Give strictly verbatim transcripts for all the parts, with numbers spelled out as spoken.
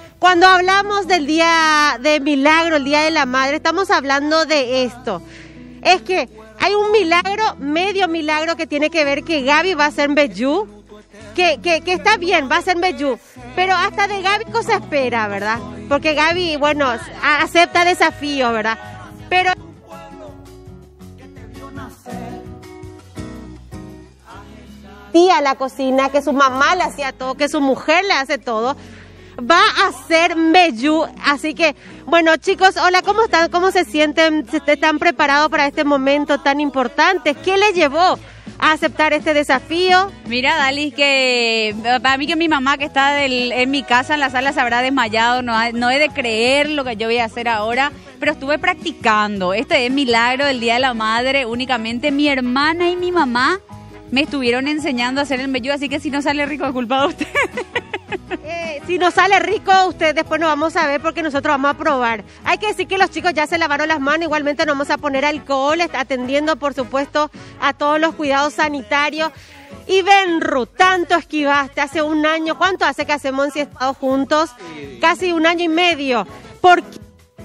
Cuando hablamos del día de milagro, el día de la madre, estamos hablando de esto. Es que hay un milagro, medio milagro, que tiene que ver que Gaby va a ser Mbeyú, que, que, que está bien, va a ser Mbeyú, pero hasta de Gaby se espera, ¿verdad? Porque Gaby, bueno, acepta desafío, ¿verdad? Pero tía a la cocina, que su mamá le hacía todo, que su mujer le hace todo, va a ser Mbeyú. Así que, bueno, chicos, hola, ¿cómo están? ¿Cómo se sienten? ¿Están preparados para este momento tan importante? ¿Qué les llevó a aceptar este desafío? Mira, Dalis, que para mí que mi mamá que está del, en mi casa en la sala se habrá desmayado, no, no he de creer lo que yo voy a hacer ahora, pero estuve practicando. Este es milagro del Día de la Madre, únicamente mi hermana y mi mamá me estuvieron enseñando a hacer el Mbeyú, así que si no sale rico es culpa de usted. Eh, si no sale rico, usted después nos vamos a ver porque nosotros vamos a probar. Hay que decir que los chicos ya se lavaron las manos, igualmente nos vamos a poner alcohol, atendiendo por supuesto a todos los cuidados sanitarios. Y Benru, tanto esquivaste hace un año, ¿cuánto hace que hacemos en estado juntos? Casi un año y medio. ¿Por qué?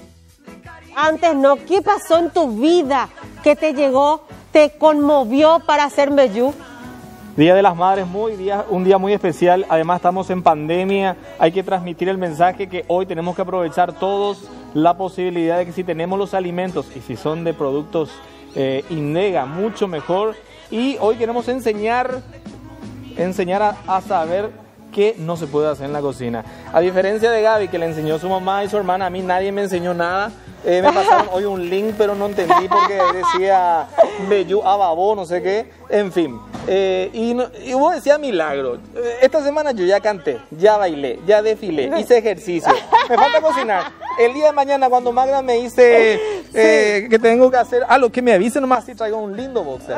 Antes no, ¿qué pasó en tu vida que te llegó, te conmovió para hacer Mbeyú? Día de las Madres, muy día, un día muy especial. Además estamos en pandemia, hay que transmitir el mensaje que hoy tenemos que aprovechar todos la posibilidad de que si tenemos los alimentos y si son de productos eh, Innega, mucho mejor. Y hoy queremos enseñar, enseñar a, a saber qué no se puede hacer en la cocina. A diferencia de Gaby, que le enseñó su mamá y su hermana, a mí nadie me enseñó nada. Eh, me pasaron hoy un link, pero no entendí porque decía Mbeyú ababó, no sé qué. En fin, eh, y, no, y vos decías milagro. Eh, esta semana yo ya canté, ya bailé, ya desfilé, hice ejercicio. Me falta cocinar. El día de mañana cuando Magda me dice eh, sí. que tengo que hacer algo, que me avise nomás si traigo un lindo boxer.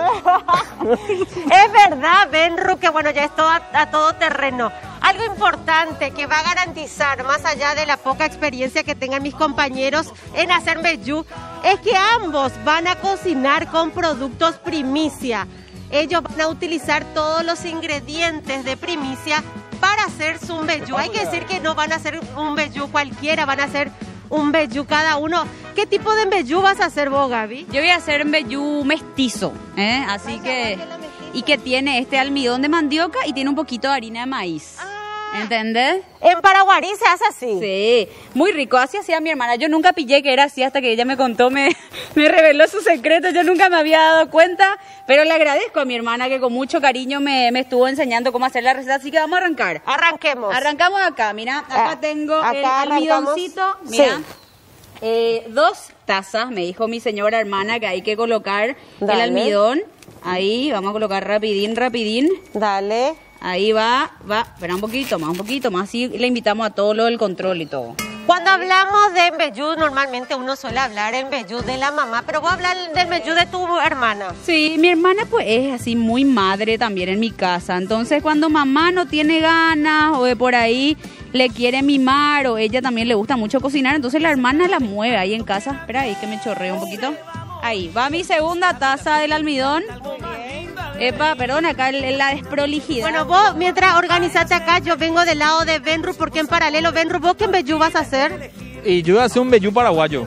Es verdad, Benru, que bueno, ya es todo a, a todo terreno. Algo importante que va a garantizar, más allá de la poca experiencia que tengan mis compañeros en hacer Mbeyú, es que ambos van a cocinar con productos primicia. Ellos van a utilizar todos los ingredientes de primicia para hacer su Mbeyú. Hay que decir que no van a hacer un Mbeyú cualquiera, van a hacer un Mbeyú cada uno. ¿Qué tipo de Mbeyú vas a hacer vos, Gaby? Yo voy a hacer Mbeyú mestizo, ¿eh? Así que... y que tiene este almidón de mandioca y tiene un poquito de harina de maíz. Ah, ¿entendés? En Paraguarí se hace así. Sí, muy rico. Así hacía mi hermana. Yo nunca pillé que era así hasta que ella me contó, me, me reveló su secreto. Yo nunca me había dado cuenta, pero le agradezco a mi hermana que con mucho cariño me, me estuvo enseñando cómo hacer la receta. Así que vamos a arrancar. Arranquemos. Arrancamos acá, mira. Acá ah, tengo acá el almidoncito. Mira. Sí. Eh, dos tazas, me dijo mi señora hermana que hay que colocar. Dale. El almidón. Ahí, vamos a colocar rapidín, rapidín. Dale. Ahí va, va, espera un poquito más, un poquito más, así le invitamos a todo lo del control y todo. Cuando hablamos de Mbeyú, normalmente uno suele hablar en Mbeyú de la mamá, pero vos hablas del Mbeyú de tu hermana. Sí, mi hermana pues es así muy madre también en mi casa, entonces cuando mamá no tiene ganas o de por ahí le quiere mimar o ella también le gusta mucho cocinar, entonces la hermana la mueve ahí en casa. Espera ahí que me chorreo un poquito. Ahí, va mi segunda taza del almidón. Epa, perdón, acá la desprolijidad. Bueno, vos mientras organizaste acá, yo vengo del lado de Benru, porque en paralelo, Benru, ¿vos qué Mbeyú vas a hacer? Y yo voy a hacer un Mbeyú paraguayo.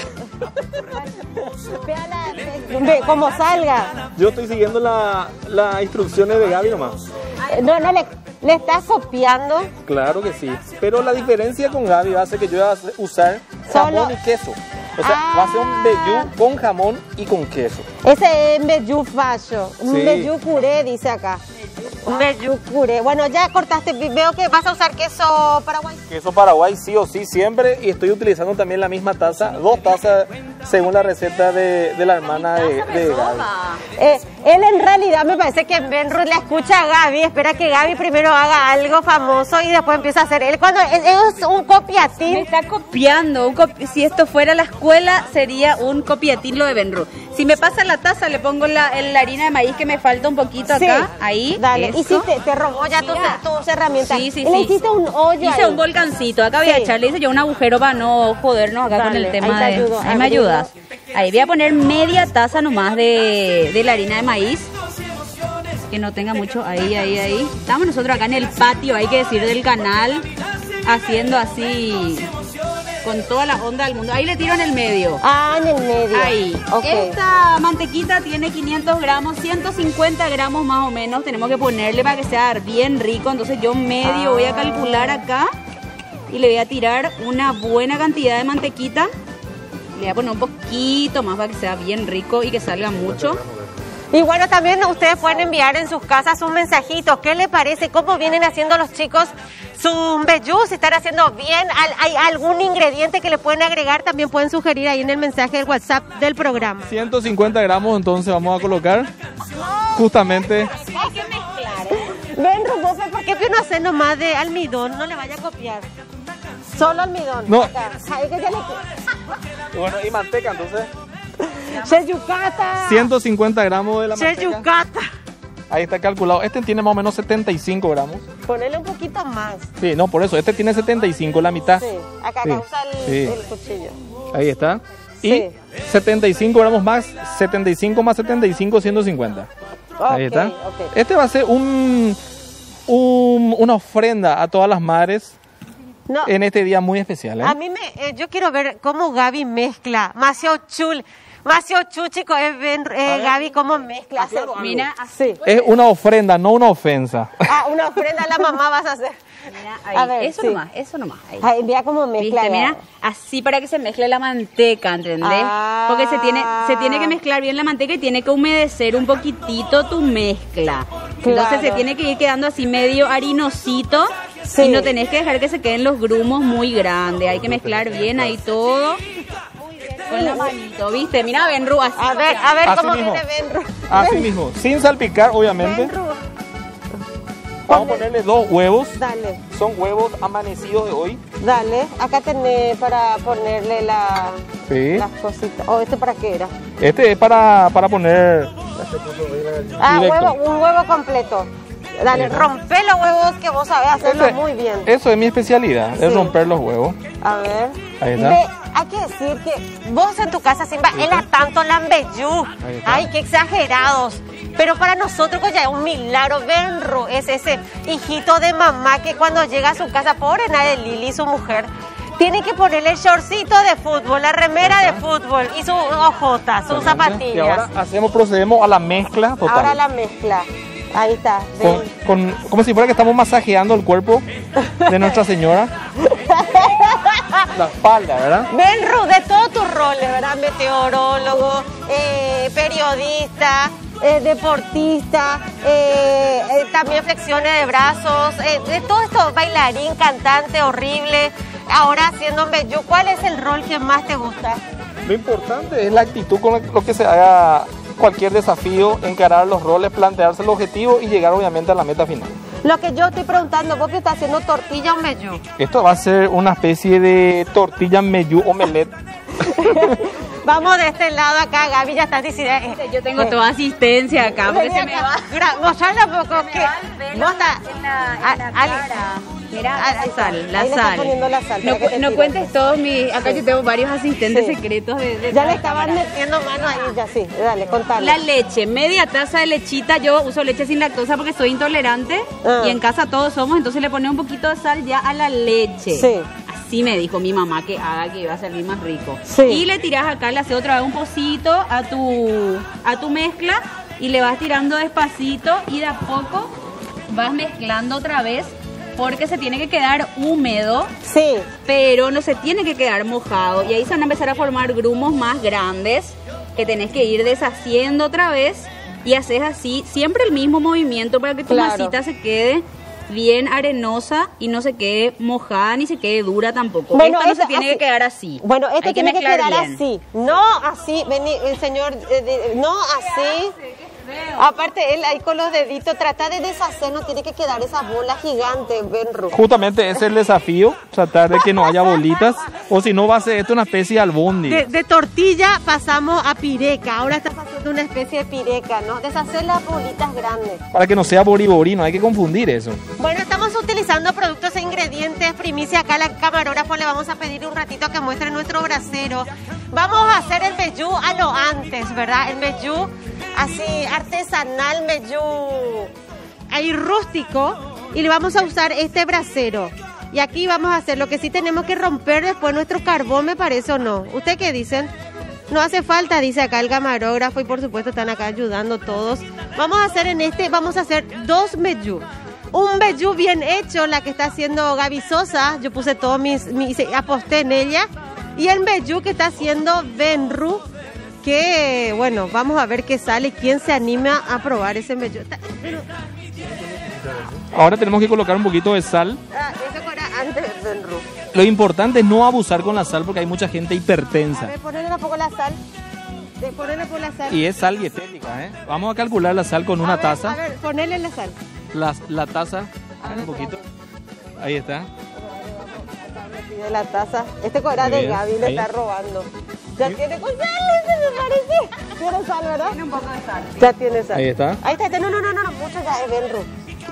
Como salga. Yo estoy siguiendo las la instrucciones de Gaby nomás. No, no, le, le estás copiando. Claro que sí, pero la diferencia con Gaby va a ser que yo voy a usar jamón Solo... y queso. O sea, ah. va a ser un Mbeyú con jamón y con queso. Ese es Mbeyú fallo, un sí. Mbeyú curé, dice acá. Un Mbeyú curé. Bueno, ya cortaste, veo que vas a usar queso paraguay. Queso paraguay sí o sí, siempre. Y estoy utilizando también la misma taza, dos tazas según la receta de, de la hermana de, de Gaby. Eh, él en realidad me parece que Benru le escucha a Gaby, espera que Gaby primero haga algo famoso y después empieza a hacer él. Cuando es, es un copiatín. Me está copiando. Un copi si esto fuera la escuela, sería un copiatín lo de Benru. Si me pasa la taza, le pongo la, la harina de maíz que me falta un poquito acá. Sí, ahí. Dale. Eso. Y si te, te robó ya tus, tus herramientas. Sí, sí, le sí. hiciste un hoyo. Hice ahí un volcancito. Acá voy sí. a echarle, hice yo un agujero para no jodernos acá Dale, con el tema ahí de. Ayudo, ahí me ayudas. Ahí voy a poner media taza nomás de, de la harina de maíz. Que no tenga mucho. Ahí, ahí, ahí. Estamos nosotros acá en el patio, hay que decir, del canal. haciendo así con toda la onda del mundo. Ahí le tiro en el medio. Ah, en el medio. Ahí. Okay. Esta mantequita tiene quinientos gramos, ciento cincuenta gramos más o menos. Tenemos que ponerle para que sea bien rico. Entonces yo medio ah. voy a calcular acá y le voy a tirar una buena cantidad de mantequita. Le voy a poner un poquito más para que sea bien rico y que salga mucho. Y bueno, también ustedes pueden enviar en sus casas un mensajito. ¿Qué les parece? ¿Cómo vienen haciendo los chicos su mbejú? Si están haciendo bien, ¿hay algún ingrediente que le pueden agregar? También pueden sugerir ahí en el mensaje del WhatsApp del programa. ciento cincuenta gramos, entonces vamos a colocar justamente. Hay que mezclar, ¿eh? Ven, Rufo, ¿por qué no hacer nomás de almidón? No le vaya a copiar. Solo almidón. No. Acá. Ay, que ya le... Bueno, y manteca, entonces. Cheyucata. ciento cincuenta gramos de la manteca. Cheyucata. Ahí está calculado. Este tiene más o menos setenta y cinco gramos. Ponele un poquito más. Sí, no, por eso. Este tiene setenta y cinco, la mitad. Sí, acá, acá sí. usa el, Sí. el cuchillo. Ahí está. Y Sí. setenta y cinco gramos más, setenta y cinco más setenta y cinco, ciento cincuenta. Ahí está. Ok, ok. Este va a ser un, un, una ofrenda a todas las madres No, en este día muy especial, ¿eh? a mí me, eh, yo quiero ver cómo Gaby mezcla. Macio chul. Macio chul, chicos, es ben, eh, Gaby cómo mezcla. Hace- Mira, Sí. Es una ofrenda, no una ofensa. Ah, una ofrenda a la mamá vas a hacer. Mira, ahí. A ver, eso sí. nomás, eso nomás. Ahí. Ay, mira cómo mezcla. ¿Viste? ya. Mira, así para que se mezcle la manteca, ¿entendés? Ah. Porque se tiene, se tiene que mezclar bien la manteca y tiene que humedecer un poquitito tu mezcla. Entonces Claro. se tiene que ir quedando así medio harinosito Sí. y no tenés que dejar que se queden los grumos muy grandes. Hay que mezclar bien ahí todo con la manito, ¿viste? Mira, Benru, así. A ver, a ver Así cómo mismo. viene Benru. Así mismo, sin salpicar, obviamente. Benru, Vamos a ponerle dos huevos. dale, Son huevos amanecidos de hoy. dale. Acá tenés para ponerle la, Sí. las cositas. Oh, ¿este para qué era? Este es para, para poner... Ah, Directo. huevo, un huevo completo. Dale, rompe los huevos que vos sabés hacerlo Ese- muy bien. Eso es mi especialidad, es Sí. romper los huevos. A ver. Ahí está. Ve, hay que decir que vos en tu casa, Simba, él tanto la mbejú. Ahí está. Ay, qué exagerados. Pero para nosotros, pues ya es un milagro. Benro es ese hijito de mamá que cuando llega a su casa, pobre nadie, Lili, su mujer, tiene que ponerle el shortcito de fútbol, la remera de fútbol y sus ojotas, sus Y zapatillas. ahora hacemos, procedemos a la mezcla total. Ahora la mezcla. Ahí está. Con, ven. con- como si fuera que estamos masajeando el cuerpo de Nuestra Señora. La espalda, ¿verdad? Benro, de todos tus roles, ¿verdad? Meteorólogo, eh, periodista, eh, deportista, eh, eh, también flexiones de brazos, eh, de todo esto, bailarín, cantante, horrible, ahora haciendo mbejú. ¿Cuál es el rol que más te gusta? Lo importante es la actitud con lo que se haga cualquier desafío, encarar los roles, plantearse el objetivo y llegar obviamente a la meta final. Lo que yo estoy preguntando, ¿vos que estás haciendo tortilla o mbejú? Esto va a ser una especie de tortilla mbejú omelette. Vamos de este lado acá, Gaby ya está diciendo. eh, Yo tengo eh, toda asistencia acá porque vení se me acá. va. Gra- Mostrarle un poco que vos estás- en la, en la Ah, Ali- cara. Mira, Ah, la ahí está. sal, la Ahí le está sal. poniendo la sal No, para que te no tire. cuentes todos mis... Acá Sí. yo tengo varios asistentes Sí. secretos de, de Ya la le estaban cámara. metiendo mano ahí, ya sí. Dale, contale. La leche, media taza de lechita. Yo uso leche sin lactosa porque soy intolerante. Ah. Y en casa todos somos, entonces le ponemos un poquito de sal ya a la leche. Sí. Así me dijo mi mamá que haga, que iba a salir más rico. Sí. Y le tirás acá, le haces otra vez un pocito a tu, a tu mezcla y le vas tirando despacito y de a poco vas mezclando otra vez porque se tiene que quedar húmedo, Sí. pero no se tiene que quedar mojado. Y ahí se van a empezar a formar grumos más grandes que tenés que ir deshaciendo otra vez y haces así, siempre el mismo movimiento para que tu Claro. masita se quede bien arenosa y no se quede mojada ni se quede dura tampoco. Bueno, Esto no esto se tiene así- que quedar así. Bueno, esto Hay tiene que mezclar quedar bien. así. No así, vení, el señor, eh, de- no así. Aparte, él ahí con los deditos trata de deshacer, no tiene que quedar esa bola gigante, Benru. Justamente ese es el desafío, tratar de que no haya bolitas, o si no va a ser esto una especie de albondi. De, de tortilla pasamos a pireca, ahora está pasando una especie de pireca, ¿no? Deshacer las bolitas grandes. Para que no sea boribori, no hay que confundir eso. Bueno, estamos utilizando productos e ingredientes, primicia acá a la camarógrafo, le vamos a pedir un ratito que muestre nuestro brasero. Vamos a hacer el mbejú a lo antes, ¿verdad? El mbejú así artesanal, mbejú ahí rústico, y le vamos a usar este brasero. Y aquí vamos a hacer lo que sí tenemos que romper después nuestro carbón, me parece, o no. ¿Ustedes qué dicen? No hace falta, dice acá el camarógrafo, y por supuesto están acá ayudando todos. Vamos a hacer en este, vamos a hacer dos mbejú. Un mbejú bien hecho, la que está haciendo Gaby Sosa. Yo puse todo mis, mis aposté en ella. Y el mbejú que está haciendo Benru, que bueno, vamos a ver qué sale, quién se anima a probar ese mbejú. Ahora tenemos que colocar un poquito de sal. Ah, eso fuera antes del Benru. Lo importante es no abusar con la sal porque hay mucha gente hipertensa. A ver, ponle un poco la sal. De ponerle por la sal. Y es sal dietética, ¿eh? Vamos a calcular la sal con una a ver, taza. A ver, ponele la sal. La, la taza, un poquito. Ahí está. De la taza. Este era Muy de bien, Gaby, le ahí. está robando. Ya ¿Sí? tiene con sal, se me parece. Tiene sal, ¿verdad? Tiene un poco de sal. Ya tiene sal. Ahí está. Ahí está. No, no, no, no, mucho ya es Benru.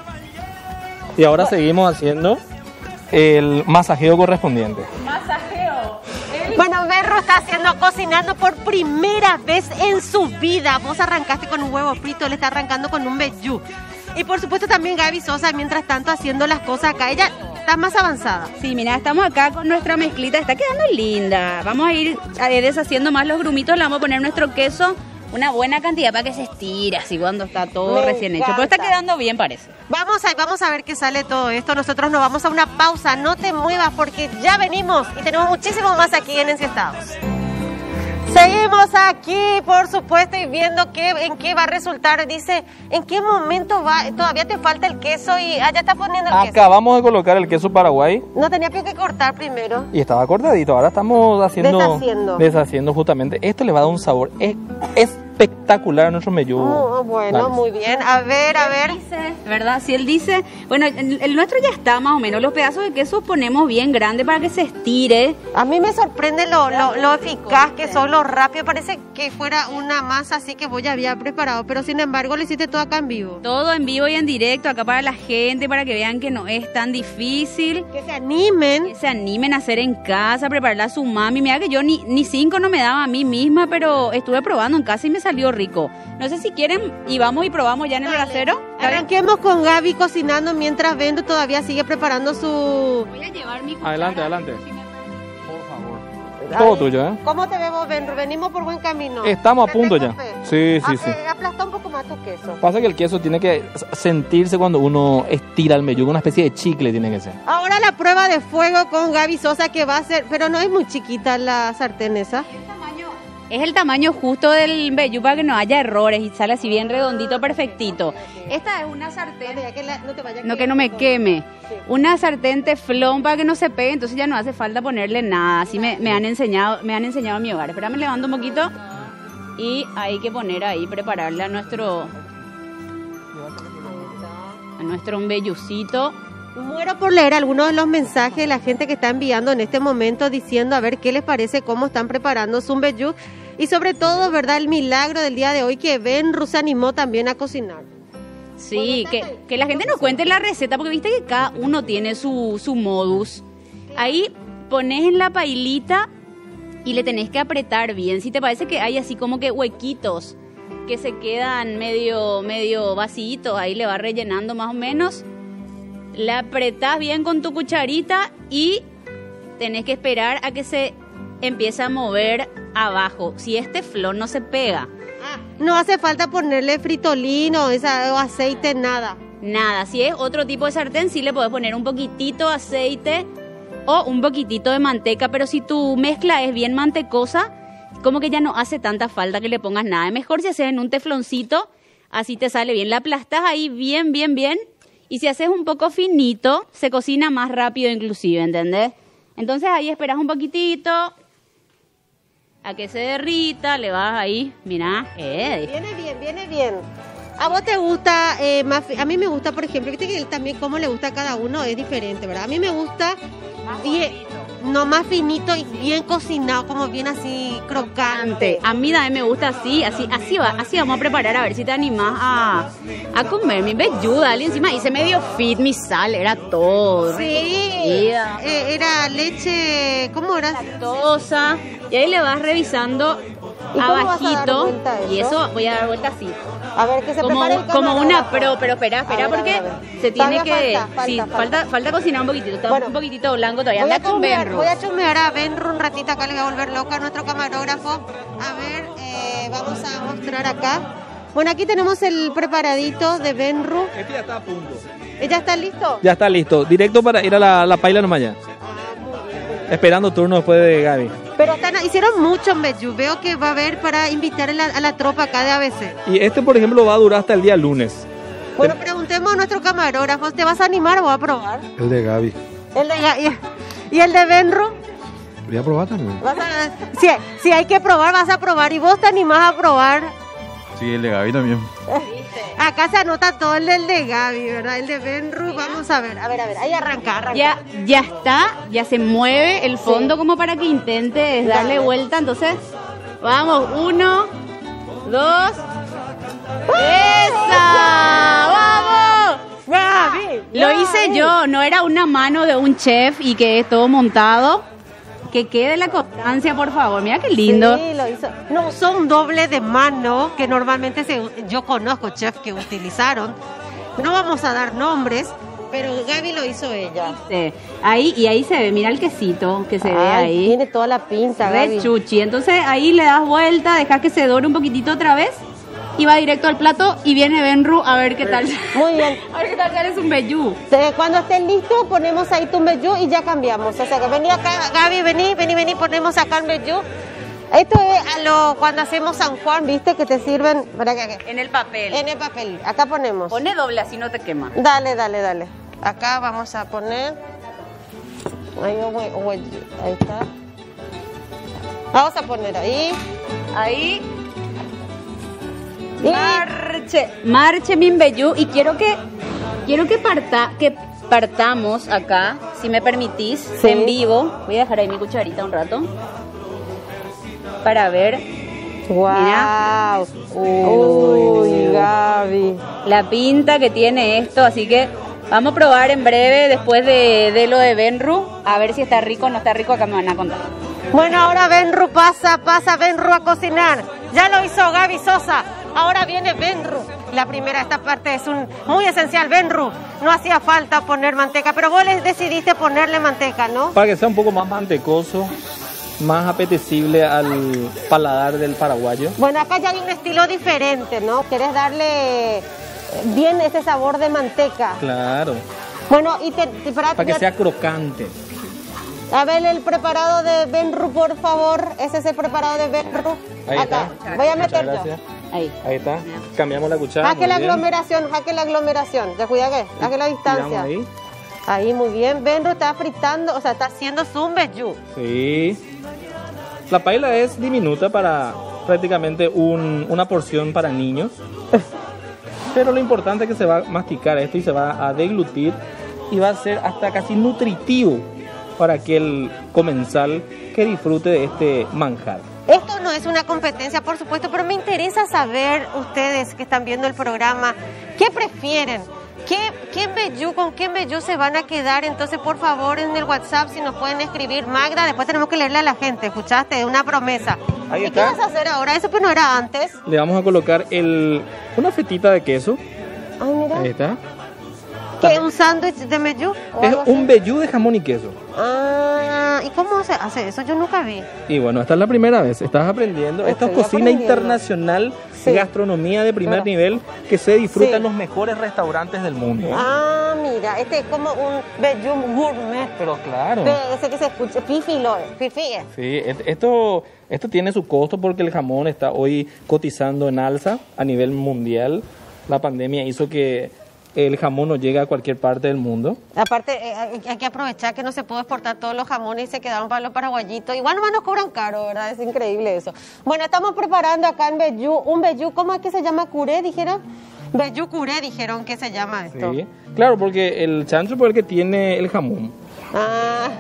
Y ahora seguimos haciendo el masajeo correspondiente. Masajeo. Bueno, Benru está haciendo, cocinando por primera vez en su vida. Vos arrancaste con un huevo frito, él está arrancando con un mbejú. Y por supuesto también Gaby Sosa, mientras tanto haciendo las cosas acá. Ella está más avanzada. Sí, mira, estamos acá con nuestra mezclita, está quedando linda. Vamos a ir eh, deshaciendo más los grumitos, le vamos a poner nuestro queso, una buena cantidad para que se estire así cuando está todo Me recién hecho. Pero está encanta. quedando bien, parece. Vamos a, vamos a ver qué sale todo esto. Nosotros nos vamos a una pausa. No te muevas porque ya venimos y tenemos muchísimo más aquí en Enciestados. Seguimos aquí, por supuesto, y viendo qué, en qué va a resultar. Dice, ¿en qué momento va? Todavía te falta el queso y allá está poniendo el queso. Acabamos de colocar el queso Paraguay No tenía que cortar primero. y estaba cortadito. Ahora estamos haciendo Deshaciendo. deshaciendo justamente. Esto le va a dar un sabor es- espectacular a nuestro mbejú. Oh, bueno, Dale. muy bien. A ver, a ver. Dice, ¿verdad? Si él dice, bueno, el, el nuestro ya está más o menos, los pedazos de queso ponemos bien grandes para que se estire. A mí me sorprende lo, lo, lo eficaz que son, lo rápido. Parece que fuera una masa así que vos ya había preparado, pero sin embargo lo hiciste todo acá en vivo. Todo en vivo y en directo, acá para la gente, para que vean que no es tan difícil. Que se animen. Que se animen a hacer en casa, prepararla a su mami. Mira que yo ni, ni cinco no me daba a mí misma, pero estuve probando en casa y me salió rico. No sé si quieren y vamos y probamos ya en el brasero. ¿Está bien? Arranquemos con Gaby cocinando mientras Benru todavía sigue preparando su... Voy a llevar mi cuchara. Adelante, adelante. Si me- Por favor. Todo tuyo, ¿eh? ¿Cómo te vemos, Benru? Venimos por buen camino. Estamos a ¿Te punto tengo ya. fe? Sí, sí, Ah, sí. eh, Aplasta un poco más tu queso. Pasa que el queso tiene que sentirse cuando uno estira el mbejú, una especie de chicle tiene que ser. Ahora la prueba de fuego con Gaby Sosa que va a ser... Pero no es muy chiquita la sartén esa. Es el tamaño justo del mbejú para que no haya errores y sale así bien redondito, perfectito. Esta es una sartén, Ya que la- no te vaya a no que no me quemar. queme. Sí. Una sartén teflón para que no se pegue, entonces ya no hace falta ponerle nada. Así me, me han enseñado, me han enseñado en mi hogar. Espérame, levanto un poquito y hay que poner ahí, prepararle a nuestro a nuestro mbejucito. Muero por leer algunos de los mensajes de la gente que está enviando en este momento diciendo a ver qué les parece, cómo están preparando su mbejú y sobre todo, ¿verdad? El milagro del día de hoy que Benru se animó también a cocinar. Sí, que, que la gente nos cuente la receta, porque viste que cada uno tiene su, su modus. Ahí pones en la pailita y le tenés que apretar bien. Si te parece que hay así como que huequitos que se quedan medio, medio vacíitos, ahí le vas rellenando más o menos. Le apretás bien con tu cucharita y tenés que esperar a que se empiece a mover abajo. Si es teflón no se pega. No hace falta ponerle fritolino o, esa, o aceite, nada. Nada, si es otro tipo de sartén, sí le puedes poner un poquitito de aceite o un poquitito de manteca, pero si tu mezcla es bien mantecosa, como que ya no hace tanta falta que le pongas nada. Es mejor si haces en un tefloncito, así te sale bien. La aplastas ahí bien, bien, bien. Y si haces un poco finito, se cocina más rápido inclusive, ¿entendés? Entonces ahí esperas un poquitito a que se derrita, le vas ahí, mirá, eh, Viene bien, viene bien. ¿A vos te gusta eh, más? fi- A mí me gusta, por ejemplo, viste que él también cómo le gusta a cada uno es diferente, ¿verdad? A mí me gusta bien, no más finito y bien cocinado, como bien así crocante. A mí también me gusta así, así, así va, así vamos a preparar a ver si te animás a, a comer mi mbejú, dale encima hice medio fit, mi sal, era todo. Sí, recogida, eh, era leche, ¿cómo era? lactosa, y ahí le vas revisando ¿Y cómo vas a dar abajito, vuelta a y eso? eso voy a dar vuelta así. A ver, que se como, prepare el como una camarógrafo. pro, pero espera, espera, A ver, porque a ver, a ver. se tiene Todavía que... falta, sí, falta, falta, falta. falta cocinar un poquitito, está Bueno, un poquitito blanco todavía, Voy a, anda con chusmear, Benru. voy a chusmear a Benru un ratito acá, le voy a volver loca a nuestro camarógrafo. A ver, eh, vamos a mostrar acá. Bueno, aquí tenemos el preparadito de Benru. Este ya está a punto. ¿Ya está listo? Ya está listo. Directo para ir a la, la paila nomás ya. Esperando turno después de Gaby. Pero están, hicieron mucho en Bellu. Veo que va a haber para invitar a la, a la tropa acá de A B C. Y este, por ejemplo, va a durar hasta el día lunes. Bueno, preguntemos a nuestro camarógrafo, ¿te vas a animar o vas a probar? El de Gaby. El de Ga- y, y el de Benru. Voy a probar también. Vas a- si, si hay que probar, vas a probar. ¿Y vos te animás a probar? Sí, el de Gaby también. Acá se anota todo el del de Gaby, ¿verdad? El de Benru, vamos a ver. A ver, a ver, ahí arranca, arranca. Ya, ya está, ya se mueve el fondo como para que intentes darle Dale. vuelta. Entonces, vamos, uno, dos, ¡esa! ¡Vamos! Gaby. Lo hice yo, no era una mano de un chef y que es todo montado. Que quede la constancia, por favor. Mira qué lindo. Sí, lo hizo. No, son doble de mano que normalmente se, yo conozco chefs que utilizaron. No vamos a dar nombres, pero Gaby lo hizo ella. Sí, ahí, y ahí se ve, mira el quesito que se ve Ay, ahí. tiene toda la pinta, Re Gaby. chuchi. Entonces ahí le das vuelta, dejas que se dore un poquitito otra vez y va directo al plato y viene Benru a ver qué tal. Muy bien. A ver qué tal sale un bellú. Se- Cuando esté listo, ponemos ahí tu Bellu y ya cambiamos. O sea, que vení acá, Gaby, vení, vení, vení, ponemos acá el Bellu. Esto es a lo, cuando hacemos San Juan, ¿viste? Que te sirven para que, En el papel. en el papel. Acá ponemos. Pone doble así no te quema. Dale, dale, dale. Acá vamos a poner. Ahí, voy- voy- ahí está. Vamos a poner ahí. Ahí. Y- Marche. Marche min bellú. Y quiero que quiero que parta que partamos acá, si me permitís, Sí. en vivo. Voy a dejar ahí mi cucharita un rato. Para ver ¡Wow! Uy. Uy, Gaby. la pinta que tiene esto, así que vamos a probar en breve después de, de lo de Benru, a ver si está rico o no está rico, acá me van a contar. Bueno, ahora Benru pasa, pasa Benru a cocinar. Ya lo hizo Gaby Sosa. Ahora viene Benru. La primera, esta parte es un muy esencial. Benru, no hacía falta poner manteca, pero vos les decidiste ponerle manteca, ¿no? Para que sea un poco más mantecoso, más apetecible al paladar del paraguayo. Bueno, acá ya hay un estilo diferente, ¿no? Querés darle eh, bien ese sabor de manteca. Claro, Bueno, y te, te- para, para que sea crocante. a ver el preparado de Benru, por favor. Ese es el preparado de Benru. Ahí Acá. está. Voy a Muchas meter yo. gracias. Ahí. Ahí está. Cambiamos la cuchara. Jaque muy la bien. aglomeración, jaque la aglomeración. ¿Te cuida qué? Jaque la distancia. Tiramos ahí. Ahí, muy bien. Benru está fritando, o sea, está haciendo su Bellu. Sí. La paella es diminuta para prácticamente un- una porción para niños. Pero lo importante es que se va a masticar esto y se va a deglutir y va a ser hasta casi nutritivo para aquel comensal que disfrute de este manjar. Esto no es una competencia, por supuesto, pero me interesa saber, ustedes que están viendo el programa, ¿qué prefieren? ¿Qué, qué Bellu, con qué Bellu se van a quedar? Entonces, por favor, en el WhatsApp, si nos pueden escribir, Magda, después tenemos que leerle a la gente, ¿escuchaste? Una promesa. Ahí ¿Y está. qué vas a hacer ahora? Eso pues no era antes. Le vamos a colocar el, una fetita de queso. Ay, mira. Ahí está. ¿Qué? ¿Un sándwich de Bellu? ¿O Es algo así? un Bellu de jamón y queso. Ah, ¿y cómo se hace eso? Yo nunca vi. Y bueno, esta es la primera vez. Estás aprendiendo. Esto es Estoy cocina aprendiendo. internacional, Sí. gastronomía de primer Claro. nivel que se disfruta Sí. en los mejores restaurantes del mundo. Ah, mira, este es como un Bellu gourmet. Pero claro. Ve, ese que se escucha, fifi lo es, fifi es. Sí, et- esto, esto tiene su costo porque el jamón está hoy cotizando en alza a nivel mundial. La pandemia hizo que el jamón no llegue a cualquier parte del mundo. Aparte, eh, hay hay que aprovechar que no se pudo exportar todos los jamones y se quedaron para los paraguayitos. Igual nomás nos cobran caro, ¿verdad? Es increíble eso. Bueno, estamos preparando acá en Bellu, un Bellu, ¿cómo es que se llama? ¿Curé, dijeron? Bellu curé, dijeron que se llama esto. Sí. Claro, porque el chancho es el que tiene el jamón. Ah,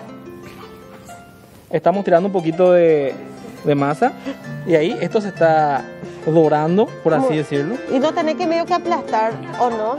Estamos tirando un poquito de, de masa y ahí esto se está dorando, por así Muy- decirlo. y no tenés que medio que aplastar, ¿o no?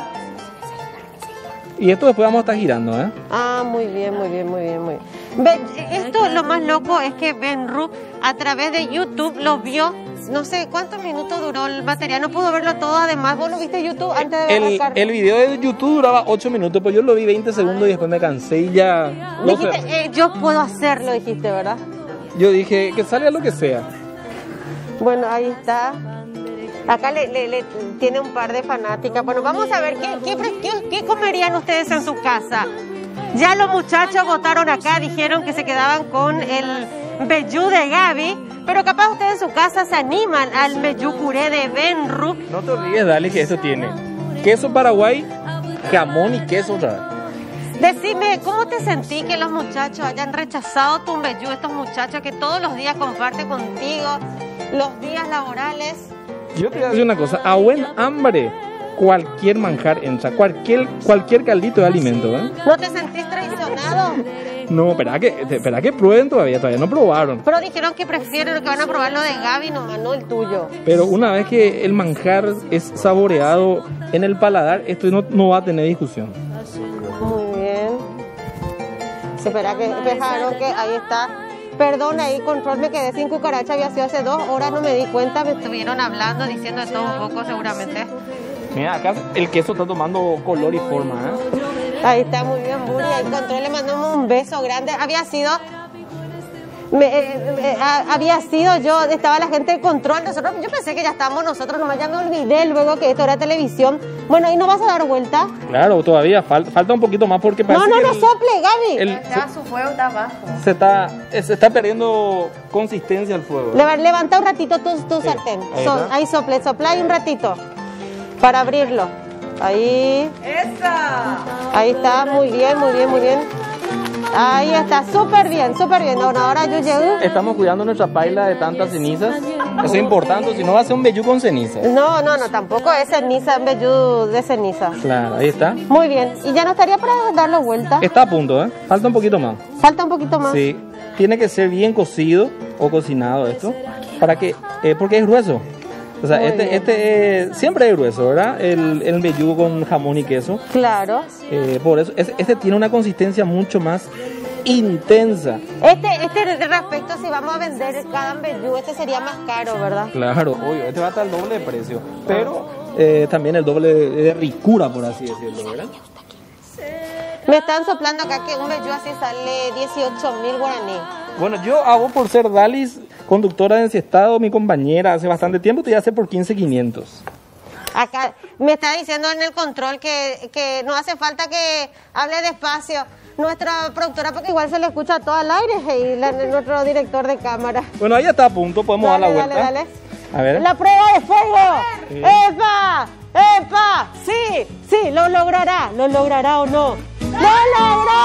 Y esto después vamos a estar girando, ¿eh? Ah, muy bien, muy bien, muy bien, muy bien. Ve, esto lo más loco es que Benru a través de YouTube lo vio no sé cuántos minutos duró el material, no pudo verlo todo, además vos lo viste en YouTube antes de ver El, la carne. el video de YouTube duraba ocho minutos, pero yo lo vi veinte segundos y después me cansé y ya... no sé. Dijiste, eh, yo puedo hacerlo, dijiste, ¿verdad? Yo dije que salga lo que sea. Bueno, ahí está. Acá le, le- le tiene un par de fanáticas. Bueno, vamos a ver, ¿qué, qué, pre- qué- qué comerían ustedes en su casa? Ya los muchachos votaron acá, dijeron que se quedaban con el mbejú de Gaby, pero capaz ustedes en su casa se animan al mbejú puré de Benru. No te olvides, dale, que esto tiene queso Paraguay, jamón y queso otra vez. Decime, ¿cómo te sentí que los muchachos hayan rechazado tu mbejú, estos muchachos que todos los días comparten contigo, los días laborales? Yo te voy a decir una cosa, a buen hambre cualquier manjar entra, cualquier, cualquier caldito de alimento, ¿eh? ¿No te sentís traicionado? No, espera que, espera que prueben todavía, todavía no probaron. Pero dijeron que prefieren, que van a probar lo de Gaby nomás, no el tuyo. Pero una vez que el manjar es saboreado en el paladar, esto no, no va a tener discusión. Muy bien. Se espera que dejaron que ahí está. Perdón, ahí control, me quedé sin cucaracha, había sido hace dos horas, no me di cuenta, me estuvieron hablando, diciendo de todo un poco seguramente. Mira, acá el queso está tomando color y forma, ¿eh? Ahí está, muy bien, Buri, ahí control, le mandamos un beso grande. Había sido... Me, eh, eh, a- había sido yo, estaba la gente de control, nosotros, yo pensé que ya estábamos nosotros, nomás ya me olvidé luego que esto era televisión. Bueno, ahí no vas a dar vuelta. Claro, todavía falta, falta un poquito más porque parece No, no, que no el- sople, Gaby. el- Ya su fuego está abajo. se, está, se está perdiendo consistencia el fuego. Leva- Levanta un ratito tu, tu sartén. ahí So- está. ahí sople, sopla ahí un ratito para abrirlo. Ahí. ¡Esa! Ahí está, muy bien, muy bien, muy bien. Ahí está, súper bien, súper bien. Bueno, ahora yo llego. Estamos cuidando nuestra paila de tantas cenizas. Eso es importante, si no va a ser un mbejú con ceniza. No, no, no, tampoco es ceniza, en mbejú de ceniza. Claro, ahí está. Muy bien, y ya no estaría para darle vuelta. Está a punto, ¿eh? Falta un poquito más. Falta un poquito más. Sí, tiene que ser bien cocido o cocinado esto, para que, eh, porque es grueso. O sea, Muy este, bien. este eh, siempre es grueso, ¿verdad? El, el mbejú con jamón y queso. Claro. Eh, por eso, es- este tiene una consistencia mucho más intensa. Este, este respecto, si vamos a vender cada mbejú, este sería más caro, ¿verdad? Claro, obvio, este va a estar el doble de precio, pero eh, también el doble de, de ricura, por así decirlo, ¿verdad? Me están soplando acá que un mbejú así sale dieciocho mil guaraní. Bueno, yo a vos por ser Dalis, conductora de Encestado, mi compañera, hace bastante tiempo, te voy a hacer por quince mil quinientos. Acá me está diciendo en el control que, que no hace falta que hable despacio nuestra productora porque igual se le escucha todo al aire y la- nuestro director de cámara. Bueno, ahí está a punto, podemos Dale, dar la dale, vuelta. dale. A ver. La prueba de fuego. Sí. ¡Epa! ¡Epa! Sí, sí, lo logrará. ¿Lo logrará o no? ¡Lo logró!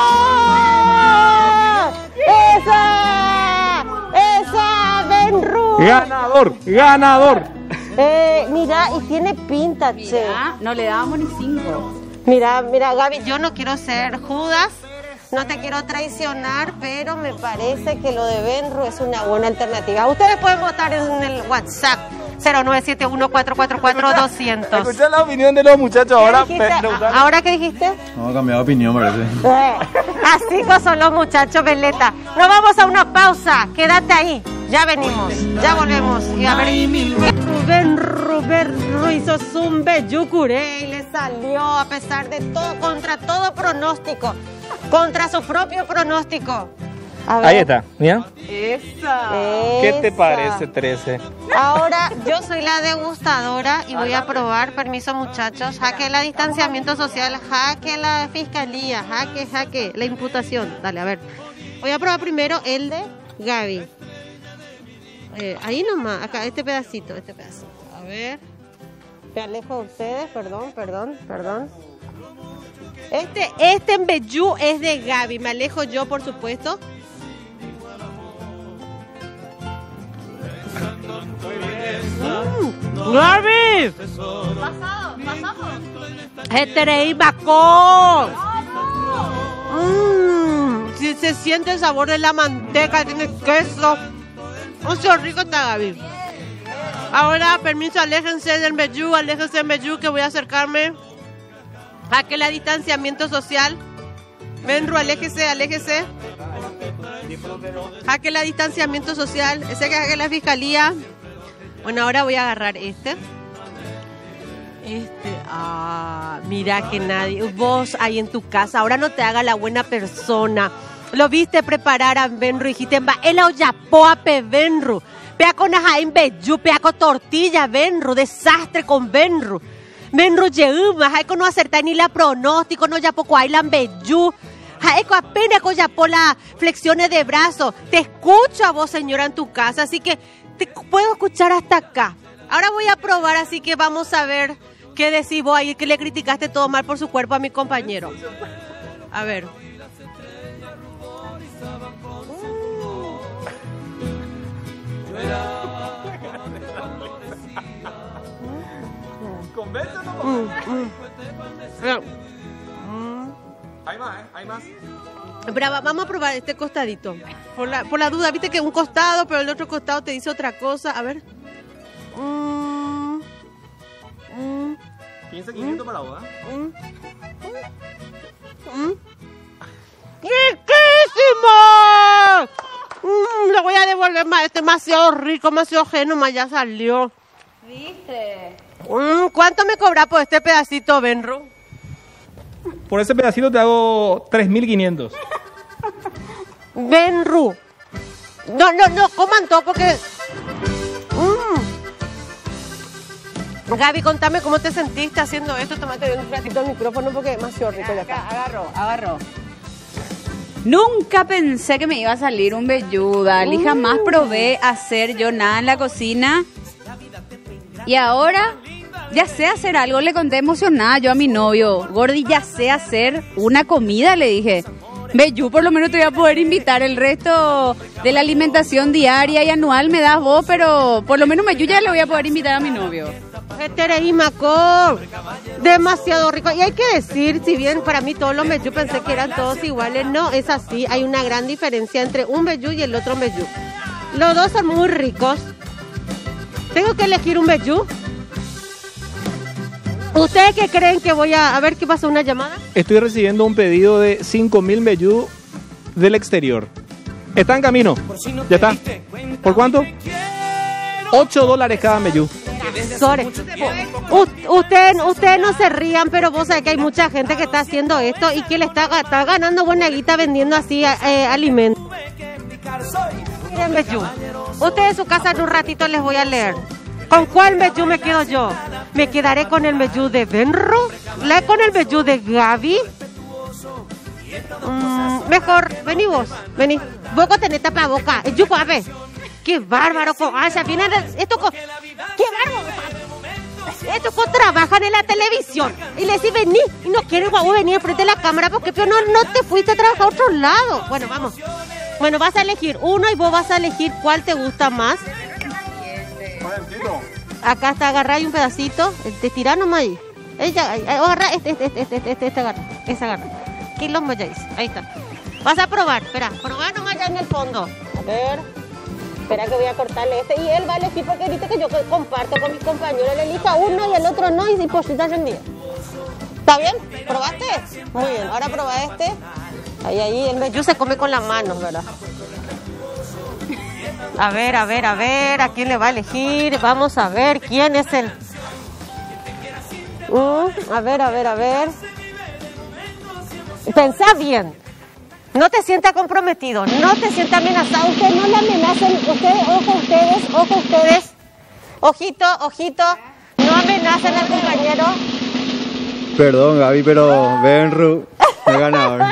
¡Esa! ¡Esa! ¡Benru! Ganador, ganador. Eh, mira, y tiene pinta, che. Mira, no le dábamos ni cinco. Mira, mira, Gaby, yo no quiero ser Judas, no te quiero traicionar, pero me parece que lo de Benru es una buena alternativa. Ustedes pueden votar en el WhatsApp cero nueve siete uno cuatro cuatro cuatro dos cero cero. Escuché la opinión de los muchachos ahora. ¿Qué dijiste? pe- ¿A- ¿Ahora qué dijiste? No, ha cambiado de opinión, parece. Eh, así son los muchachos, Veleta. Nos vamos a una pausa, quédate ahí, ya venimos, ya volvemos. Y a ver, Benru, Benru hizo su mbejú curé y le salió a pesar de todo, contra todo pronóstico, contra su propio pronóstico. A ver. Ahí está, mira. ¡Esa! ¿Qué te Esa. parece, trece? Ahora yo soy la degustadora y voy a probar, permiso muchachos, jaque el distanciamiento social, jaque la fiscalía, jaque, jaque la imputación. Dale, a ver. Voy a probar primero el de Gaby. Eh, ahí nomás, acá, este pedacito, este pedacito. A ver. Me alejo de ustedes, perdón, perdón, perdón. Este, este mbejú es de Gaby, me alejo yo, por supuesto. Mm, ¡Gaby! Pasado, pasado. ¡Este bacón! Mmm, si se siente el sabor de la manteca, tiene queso. ¡Oh, qué rico está, Gaby! Ahora, permiso, aléjense del mbejú, aléjense del mbejú, que voy a acercarme a que el distanciamiento social. Benru, aléjese, aléjese. Jaque el distanciamiento social, ese que jaque la fiscalía. Bueno, ahora voy a agarrar este. Este, ah, mira que nadie, vos ahí en tu casa, ahora no te haga la buena persona. Lo viste preparar a Benru, dijiste, va, el oyapoa pe Benru. Pea con ajaín beyu, pea con tortilla Benru, desastre con Benru. Benru yeuma, hay con no acertar ni la pronóstico, no ya poco hay la beyu. Hay con apenas con ya por las flexiones de brazo. Te escucho a vos, señora, en tu casa, así que te puedo escuchar hasta acá. Ahora voy a probar, así que vamos a ver qué decís vos ahí, que le criticaste todo mal por su cuerpo a mi compañero. A ver. ¿Convéncenos? Mm, mm. Hay más, ¿eh? Hay más. Pero vamos a probar este costadito. Por la, por la duda, viste que un costado, pero el otro costado te dice otra cosa. A ver. Mm. Mm. quince quinientos para vos, ¿eh? Mm. Mm. ¡Riquísimo! Mm, lo voy a devolver más. Este es demasiado rico, demasiado geno, más ya salió. ¿Viste? Mm, ¿cuánto me cobra por este pedacito, Benru? Por ese pedacito te hago tres mil quinientos. Benru. No, no, no, coman todo porque... Mm. Gaby, contame cómo te sentiste haciendo esto. Tómate un ratito el micrófono porque es demasiado rico ya Acá, está. agarró, agarró. Nunca pensé que me iba a salir un velluda, y jamás probé hacer yo nada en la cocina. Y ahora ya sé hacer algo, le conté emocionada yo a mi novio. Gordi, ya sé hacer una comida, le dije. Bellú, por lo menos te voy a poder invitar. El resto de la alimentación diaria y anual me das vos, pero por lo menos Bellú ya le voy a poder invitar a mi novio. Maco, demasiado rico. Y hay que decir, si bien para mí todos los meyú pensé que eran todos iguales, no es así. Hay una gran diferencia entre un meyú y el otro meyú. Los dos son muy ricos. ¿Tengo que elegir un meyú? ¿Ustedes qué creen que voy a... A ver, ¿qué pasó? ¿Una llamada? Estoy recibiendo un pedido de cinco mil meyú del exterior. Está en camino. Ya está. ¿Por cuánto? ocho dólares cada meyú. Sore. U- Ustedes usted no se rían, pero vos sabés que hay mucha gente que está haciendo esto y que le está, está ganando buena guita vendiendo así eh, alimentos. Miren, meyú. Ustedes en su casa en un ratito les voy a leer. ¿Con cuál meyú me quedo yo? ¿Me quedaré con el meyú de Benru? ¿La con el meyú de Gaby? Mm, mejor, vení vos, vení. Vos tenés tapa boca. Yo, a ver. ¡Qué bárbaro! Aya, vienen esto con... ¡Qué bárbaro! Estos con trabajan en la televisión y le decís vení y no quiere guau venir frente a la cámara porque pero no, no te fuiste a trabajar a otro lado. Bueno, vamos. Bueno, vas a elegir uno y vos vas a elegir cuál te gusta más. Acá está, agarrá ahí un pedacito. Te tirá nomás ahí. Ella, agarra este, este, este, este, este, este agarra. Ese agarra. Quilombo ya dice. Ahí está. Vas a probar, espera. Probar nomás ya en el fondo. A ver. Espera que voy a cortarle este. Y él va a elegir porque ahorita que yo comparto con mis compañeros. Él elija uno y el otro no y si positas en día. ¿Está bien? ¿Probaste? Muy bien. Ahora prueba este. Ahí, ahí. El meyú se come con las manos, ¿verdad? A ver, a ver, a ver. ¿A quién le va a elegir? Vamos a ver quién es el... Uh, a ver, a ver, a ver. Pensá bien. No te sientas comprometido, no te sientas amenazado. Ustedes no le amenacen, ustedes, ojo ustedes, ojo ustedes. Ojito, ojito, no amenacen al compañero. Perdón, Gaby, pero Benru me ganador.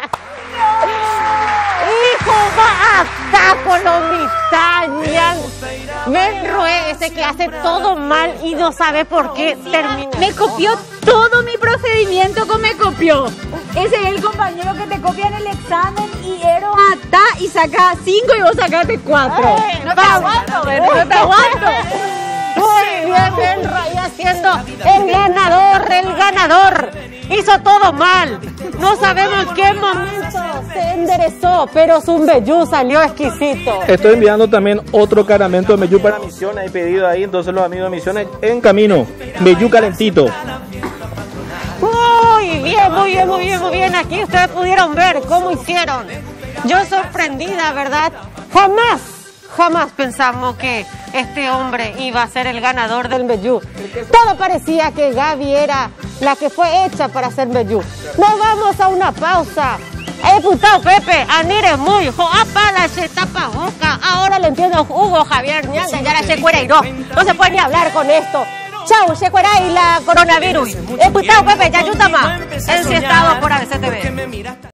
¡Hijo, va acá, colomitañan! Benru es ese que hace todo mal y no sabe por qué termina. Me copió todo mi procedimiento, como me copió. Ese es el compañero que te copia en el examen y Ero ata y saca cinco y vos sacaste cuatro. Eh, no te aguanto, Benru, no te aguanto. Muy bien, Benru ahí haciendo el ganador, el ganador. Hizo todo mal. No sabemos en qué momento se enderezó, pero su meyú salió exquisito. Estoy enviando también otro cargamento de meyú para Misiones. Hay pedido ahí, entonces los amigos de Misiones en camino. Meyú calentito. Muy bien, muy bien, muy bien, muy bien. Aquí ustedes pudieron ver cómo hicieron. Yo sorprendida, ¿verdad? Jamás, Jamás pensamos que este hombre iba a ser el ganador del Meyú. Todo parecía que Gaby era la que fue hecha para ser Meyú. Nos vamos a una pausa. Eh, diputado Pepe, Anire muy, joapala, se tapa boca. Ahora le entiendo a Hugo Javier Ñanda, ya la Checuereiro. No se puede ni hablar con esto. Chau, Checuera y la coronavirus. Diputado Pepe, ya ayuda más. El si estaba por A B C T V.